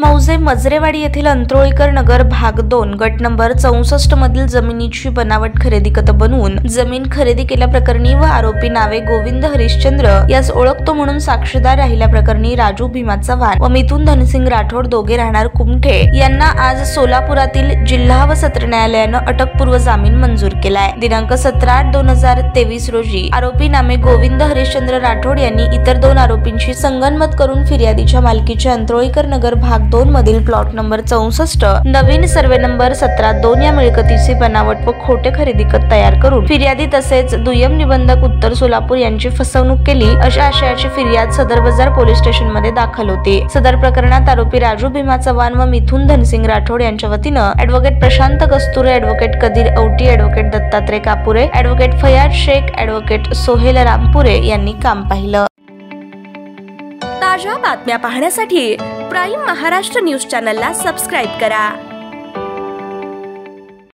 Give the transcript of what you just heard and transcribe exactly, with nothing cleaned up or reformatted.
मौजे मजरेवाडी येथील अंत्रोळीकर नगर भाग दोन गट नंबर चौसष्ट मधील जमिनीची बनावट खरेदी खत बनवून जमीन खरेदी केल्याप्रकरणी व आरोपी नावे गोविंद हरिश्चंद्र यास ओळखतो म्हणून साक्षीदार राहिल्या प्रकरणी राजू भीमा चव्हाण व मिथुन धनसिंग राठोड दोघे राहणार कुमठे यांना आज सोलापुरातील जिल्हा व सत्र न्यायालयानं अटकपूर्व जामीन मंजूर केलाय। दिनांक सतरा आठ दोन हजार तेवीस रोजी आरोपी नामे गोविंद हरिश्चंद्र राठोड यांनी इतर दोन आरोपींची संगनमत करून फिर्यादीच्या मालकीच्या अंत्रोळीकर नगर भाग दोन मधील प्लॉट नंबर चौसष्ट नवीन सर्वे नंबर सतरा दोन या मिळकतीची बनावट व खोटे खरेदी खत तयार करून फिर्यादी तसेच दुय्यम निबंधक उत्तर सोलापूर यांची फसवणूक केली अशा आशयाची फिर्याद सदर बाजार पोलीस स्टेशन मध्ये दाखल होती। सदर प्रकरणात आरोपी राजू भीमा चव्हाण व मिथुन धनसिंग राठोड यांच्या वतीनं advocate Prashant Kasture, advocate Kadir Auti, advocate Dattatray Kapure, advocate Fayaz Shaikh, advocate Sohel Rampure यांनी काम पाहिलं। ताज्या बातम्या पाहण्यासाठी प्राईम महाराष्ट्र न्यूज चॅनलला सबस्क्राईब करा।